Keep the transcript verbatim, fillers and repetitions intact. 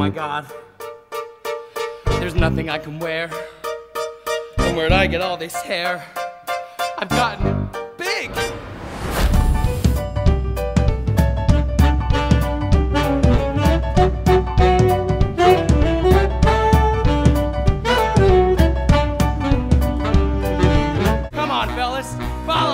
my God. There's nothing I can wear. And where'd I get all this hair? I've gotten big. Come on, fellas, follow